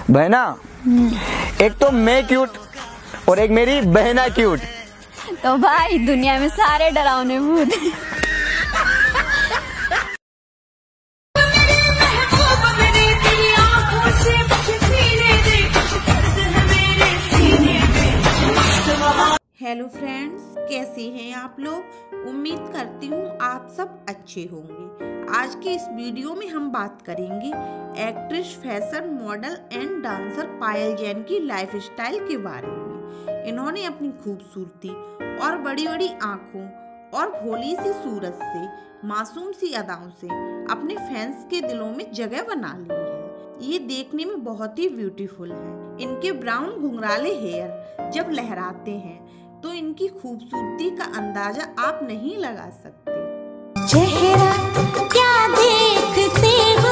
बहना, एक तो मैं क्यूट और एक मेरी बहना क्यूट। तो भाई दुनिया में सारे डरावने भूत। हेलो फ्रेंड्स, कैसे हैं आप लोग। उम्मीद करती हूँ आप सब अच्छे होंगे। आज के इस वीडियो में हम बात करेंगे actress, fashion model and dancer Payal Jain की लाइफस्टाइल के बारे में। इन्होंने अपनी खूबसूरती और बड़ी बड़ी आँखों और भोली सी सूरत से, मासूम सी अदाओं से अपने फैंस के दिलों में जगह बना ली है। ये देखने में बहुत ही ब्यूटीफुल है। इनके ब्राउन घुंघराले हेयर जब लहराते हैं तो इनकी खूबसूरती का अंदाजा आप नहीं लगा सकते। चेहरा क्या देखते हो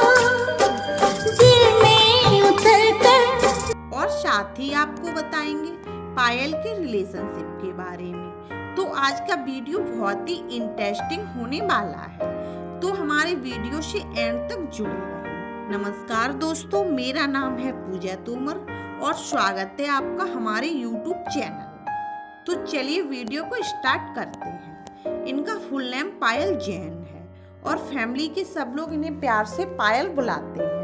दिल में उतर कर। और साथ ही आपको बताएंगे पायल के रिलेशनशिप के बारे में। तो आज का वीडियो बहुत ही इंटरेस्टिंग होने वाला है, तो हमारे वीडियो से एंड तक जुड़े रहें। नमस्कार दोस्तों, मेरा नाम है पूजा तोमर और स्वागत है आपका हमारे YouTube चैनल। तो चलिए वीडियो को स्टार्ट करते हैं। इनका फुल नेम पायल जैन है और फैमिली के सब लोग इन्हें प्यार से पायल बुलाते हैं।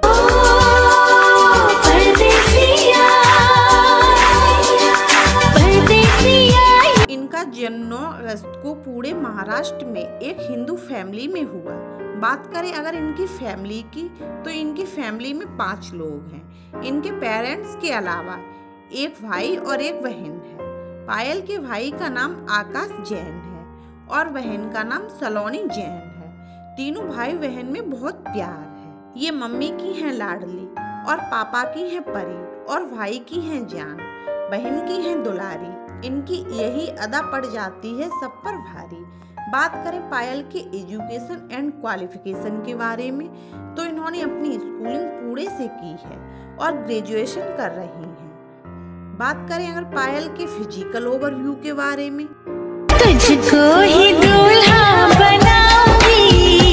इनका जन्म 9 अगस्त को पूरे महाराष्ट्र में एक हिंदू फैमिली में हुआ। बात करें अगर इनकी फैमिली की, तो इनकी फैमिली में 5 लोग हैं। इनके पेरेंट्स के अलावा एक भाई और एक बहन है। पायल के भाई का नाम आकाश जैन है और बहन का नाम सलोनी जैन है। तीनों भाई बहन में बहुत प्यार है। ये मम्मी की हैं लाडली और पापा की हैं परी और भाई की हैं जान, बहन की हैं दुलारी। इनकी यही अदा पड़ जाती है सब पर भारी। बात करें पायल के एजुकेशन एंड क्वालिफिकेशन के बारे में, तो इन्होंने अपनी स्कूलिंग पुणे से की है और ग्रेजुएशन कर रही हैं। बात करें अगर पायल के फिजिकल ओवरव्यू के बारे में, तुझको ही दूल्हा बनाऊंगी।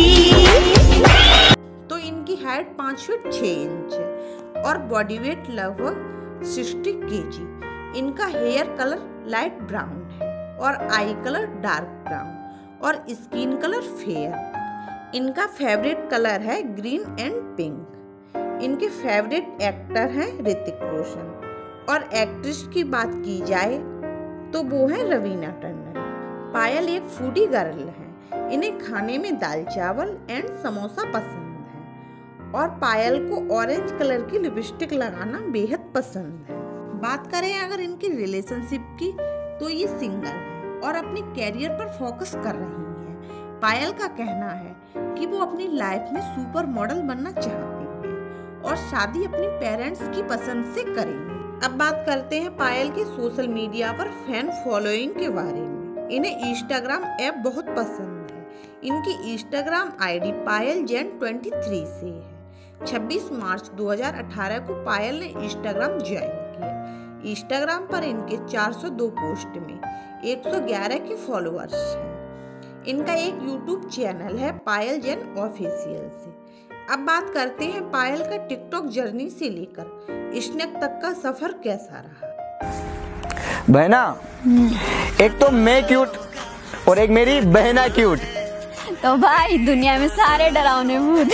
तो इनकी हाइट 5 फीट 6 इंच है और बॉडी वेट लगभग 60 kg। इनका हेयर कलर लाइट ब्राउन है और आई कलर डार्क ब्राउन और स्किन कलर फेयर। इनका फेवरेट कलर है ग्रीन एंड पिंक। इनके फेवरेट एक्टर हैं ऋतिक रोशन और एक्ट्रेस की बात की जाए तो वो है रवीना टंडन। पायल एक फूडी गर्ल है। इन्हें खाने में दाल चावल एंड समोसा पसंद है और पायल को ऑरेंज कलर की लिपस्टिक लगाना बेहद पसंद है। बात करें अगर इनकी रिलेशनशिप की, तो ये सिंगल है और अपने कैरियर पर फोकस कर रही है। पायल का कहना है कि वो अपनी लाइफ में सुपर मॉडल बनना चाहती है और शादी अपने पेरेंट्स की पसंद से करेंगी। अब बात करते हैं पायल के सोशल मीडिया पर फैन फॉलोइंग के बारे में। इन्हें इंस्टाग्राम ऐप बहुत पसंद है। इनकी इंस्टाग्राम आईडी पायल जैन 23 से है। 26 मार्च 2018 को पायल ने इंस्टाग्राम ज्वाइन किया। इंस्टाग्राम पर इनके 402 पोस्ट में 111 के फॉलोअर्स हैं। इनका एक यूट्यूब चैनल है पायल जैन ऑफिशियल से। अब बात करते हैं पायल का टिकटॉक जर्नी से लेकर स्नैक तक का सफर कैसा रहा। बहना, एक तो मैं क्यूट और एक मेरी बहना क्यूट। तो भाई दुनिया में सारे डरावने भूत।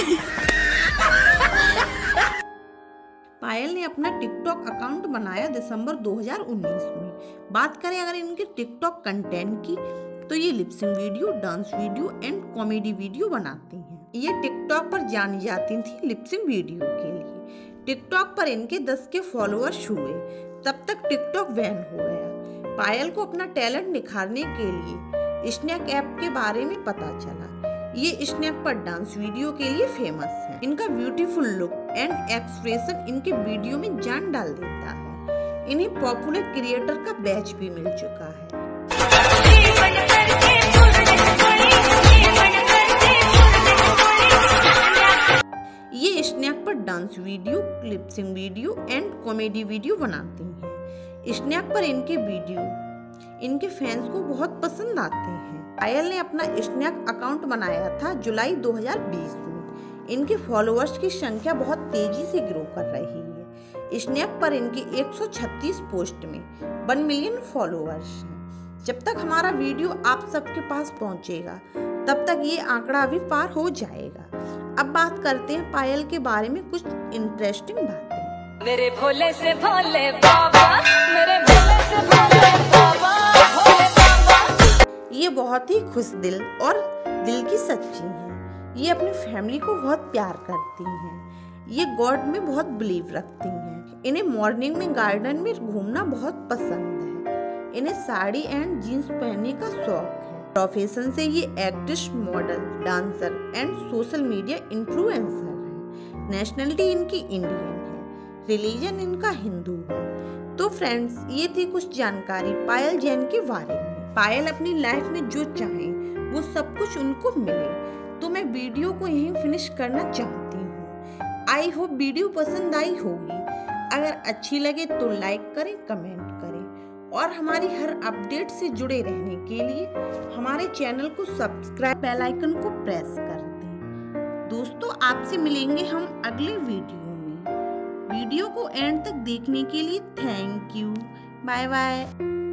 पायल ने अपना टिकटॉक अकाउंट बनाया दिसंबर 2019 में। बात करें अगर इनके टिकटॉक कंटेंट की, तो ये lip sync video, dance video and comedy video बनाती हैं। ये टिकटॉक पर जानी जाती थी लिपसिंग वीडियो के लिए। टिकटॉक पर इनके 10 के फॉलोअर्स हुए, तब तक टिकटॉक बैन हो गया। पायल को अपना टैलेंट निखारने के लिए स्नैक ऐप के बारे में पता चला। ये स्नैप पर डांस वीडियो के लिए फेमस है। इनका ब्यूटीफुल लुक एंड एक्सप्रेशन इनके वीडियो में जान डाल देता है। इन्हें पॉपुलर क्रिएटर का बैच भी मिल चुका है। ये स्नैप पर dance video, lip sync video and comedy video बनाती हैं। स्नैप पर इनके वीडियो इनके फैंस को बहुत पसंद आते हैं। पायल ने अपना स्नैप अकाउंट बनाया था जुलाई 2020 में। इनके फॉलोअर्स की संख्या बहुत तेजी से ग्रो कर रही है। स्नैप पर इनके 136 पोस्ट में 1 मिलियन फॉलोअर्स हैं। जब तक हमारा वीडियो आप सबके पास पहुंचेगा तब तक ये आंकड़ा भी पार हो जाएगा। अब बात करते हैं पायल के बारे में कुछ इंटरेस्टिंग बातें। मेरे भोले से भोले बाबा, मेरे भोले से भोले बाबा, भोले बाबा। ये बहुत ही खुश दिल और दिल की सच्ची हैं। ये अपनी फैमिली को बहुत प्यार करती हैं। ये गॉड में बहुत बिलीव रखती हैं। इन्हें मॉर्निंग में गार्डन में घूमना बहुत पसंद है। इन्हें साड़ी एंड जीन्स पहनने का शौक है। प्रोफेशन से ये actress, model, dancer and social media influencer है। नेशनलिटी इनकी इंडियन है। रिलीजन इनका हिंदू है। तो फ्रेंड्स, ये थी कुछ जानकारी पायल जैन के बारे में। पायल अपनी लाइफ में जो चाहें वो सब कुछ उनको मिले, तो मैं वीडियो को यहीं फिनिश करना चाहती हूँ। आई होप वीडियो पसंद आई होगी। अगर अच्छी लगे तो लाइक करें, कमेंट करें और हमारी हर अपडेट से जुड़े रहने के लिए हमारे चैनल को सब्सक्राइब, बेल आइकन को प्रेस कर दें। दोस्तों, आपसे मिलेंगे हम अगले वीडियो में। वीडियो को एंड तक देखने के लिए thank you. Bye bye.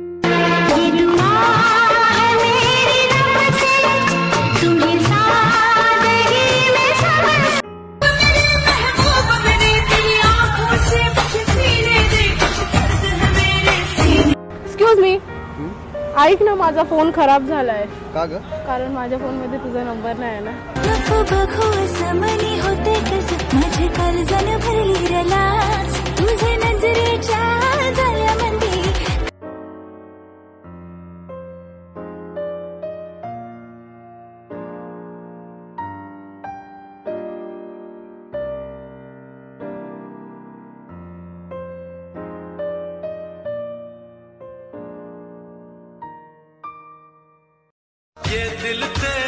Excuse me, ऐक ना, माझा फोन खराब झालाय. का ग? कारण माझ्या फोन मध्ये तुझा नंबर नाही आहे ना. नको बघू समनी होते कसं माझे काळजानं भरली रलास तुझे नजरेच्या जाळ्यामध्ये. ये दिल तेरा